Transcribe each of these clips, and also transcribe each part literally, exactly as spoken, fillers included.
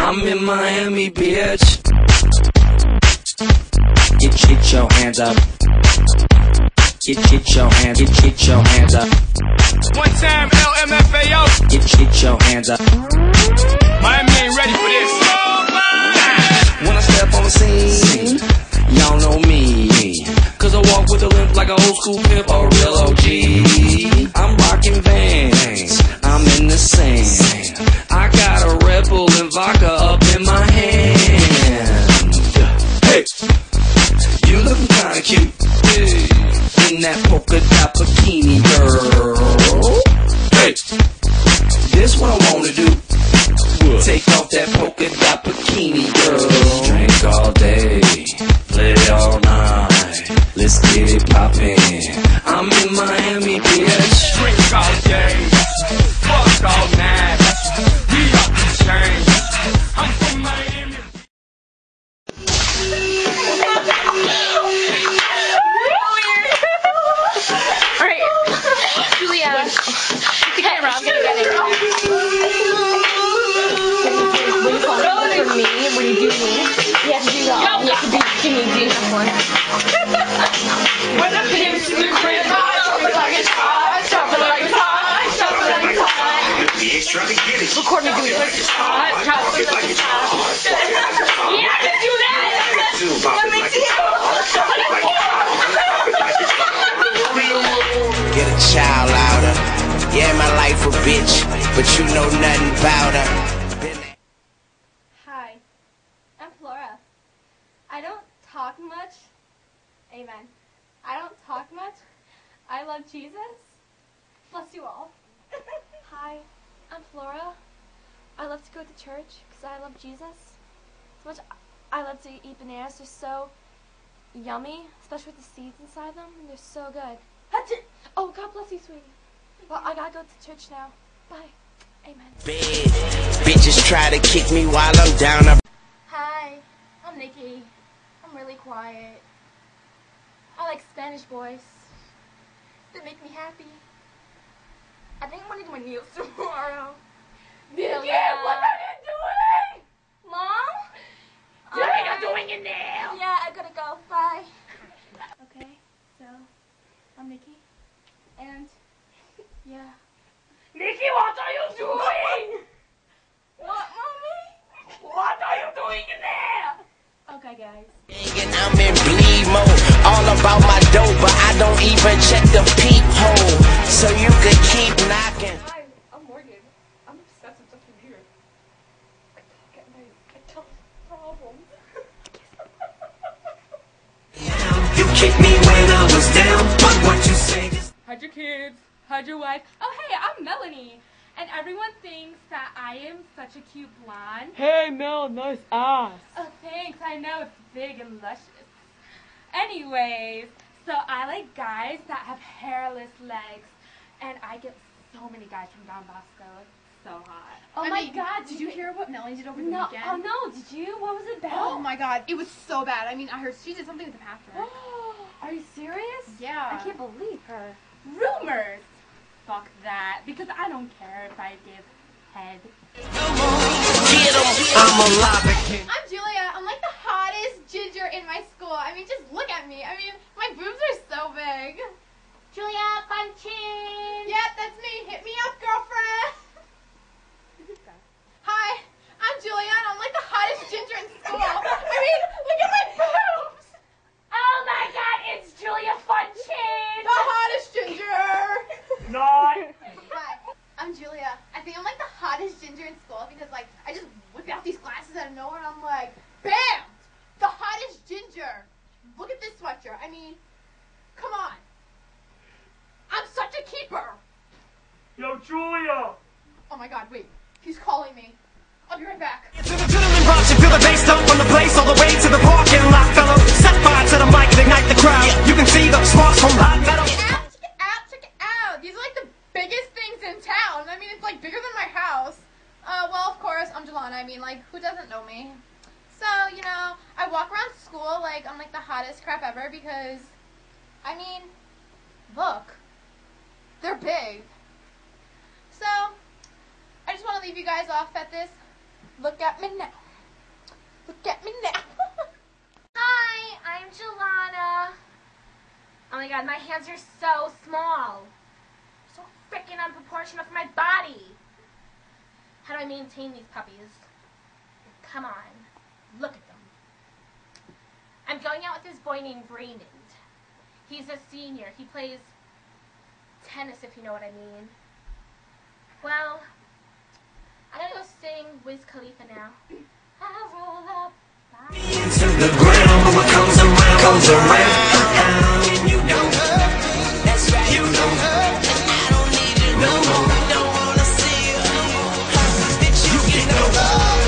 I'm in Miami, bitch. Get, get your hands up. Get, get your hands, get, get your hands up. One time, L M F A O. Get, get your hands up. Miami ain't ready for this. When I step on the scene, y'all know me. Cause I walk with a limp like an old school pimp or a real O G. I'm rocking Vans, I'm in the sand. I got a Red Bull and vodka up in my hand. Hey, you looking kinda cute in that polka dot bikini, girl. Hey, this what I wanna do. Take off that polka dot bikini, girl. Drink all day, play all night. Let's get it poppin'. I'm in Miami, bitch. Drink all day, fuck all night. We up the chain. I'm from Miami. Alright, Julia, the camera, I'm gonna get it. When you call it for me, when you do me, you have to do that. You have to do Jimmy do that one. When I finish the crib, I shop it like it's hot, shop it like it's hot, shop it like it's hot. Record me doing it. Hot, shop it like it's hot. You have to do that! Let me see Get a child out her. Yeah, my life a bitch, but you know nothing about her. Hi, I'm Flora. I don't talk much. Amen. I don't talk much. I love Jesus. Bless you all. Hi, I'm Flora. I love to go to church because I love Jesus. So much. I love to eat bananas. They're so yummy, especially with the seeds inside them. And they're so good. Oh, God bless you, sweetie. Well, I gotta go to church now. Bye. Amen. Bed. Bitches try to kick me while I'm down. I Hi, I'm Nikki. I'm really quiet. I like Spanish boys. They make me happy. I think I'm gonna do my nails tomorrow. Nikki, So, yeah. what are you doing? Mom? You're Alright. not doing it now. Yeah, I gotta go. Bye. Okay, so I'm Nikki, and yeah. Nikki, what are you doing? What, mommy? What are you doing in there? Okay, guys. and I'm in bleed mode. All about my dough, but I don't even check the peephole. So you could keep knocking. Hi, I'm Morgan. I'm obsessed with Justin Bieber. I talk at night. I tell him problems. You kicked me when I was down, but what you say is How'd your kids? How'd your wife? Oh, hey, I'm Melanie. And everyone thinks that I am such a cute blonde. Hey Mel, nice ass. Oh, thanks. I know it's big and luscious. Anyways, so I like guys that have hairless legs. And I get so many guys from Don Bosco. It's so hot. Oh I my mean, God! Did you hear what Melanie did over the No. weekend? Oh no! Did you? What was it about? Oh my God, it was so bad. I mean, I heard she did something with the pastor. Are you serious? Yeah. I can't believe her. Rumors. Fuck that. Because I don't care if I give head. Get 'em, I'm alive again. I'm Julia. I'm like the hottest ginger in my school. I mean, just look at me. I mean, my boobs are so big. Julia, punchin. Yep, that's me. Hit me up, girlfriend. Hi, I'm Julia, and I'm like the hottest ginger in school. I mean, look at my boobs. Oh my God, it's Julia Funchin. The hottest ginger. Not. Hi, I'm Julia. I think I'm like the hottest ginger in school because, like, I just whip out these glasses out of nowhere and I'm like, bam! The hottest ginger. Look at this sweatshirt. I mean, come on. I'm such a keeper. Yo, Julia. Oh my God, wait. He's calling me. I'll be right back. to the adrenaline rush, you feel the bass dump from the place all the way to the parking lot, fellow. Set fire to the mic and ignite the crowd. You can see the sparks from hot metal. Check it out, check it out, check it out. These are like the biggest things in town. I mean, it's like bigger than my house. Uh, well, of course, I'm Jelana. I mean, like, who doesn't know me? So, you know, I walk around school like I'm like the hottest crap ever because, I mean, look, they're big. So, I just want to leave you guys off at this. Look at me now. Look at me now. Hi, I'm Jelana. Oh my god, my hands are so small. So freaking unproportional for my body. How do I maintain these puppies? Come on, look at them. I'm going out with this boy named Raymond. He's a senior. He plays tennis, if you know what I mean. Well, I'm gonna go sing Wiz Khalifa now. I roll up. Bye. To the ground, what comes around, comes around. And you know, that's right, you know, I don't need you no more. Don't wanna see you no more. Bitch, you get no love.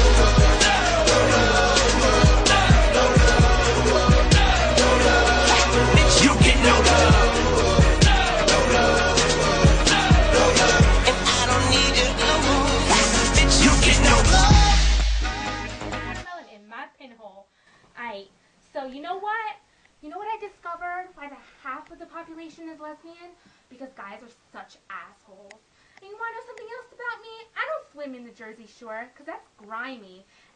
Bitch, you get no love. And I don't need you no more. Bitch, you get no love. Watermelon in my pinhole. Alright, so you know what? You know what I discovered? Why the half of the population is lesbian? Because guys are such assholes. And you want to know something else about me? I don't swim in the Jersey Shore, because that's grimy.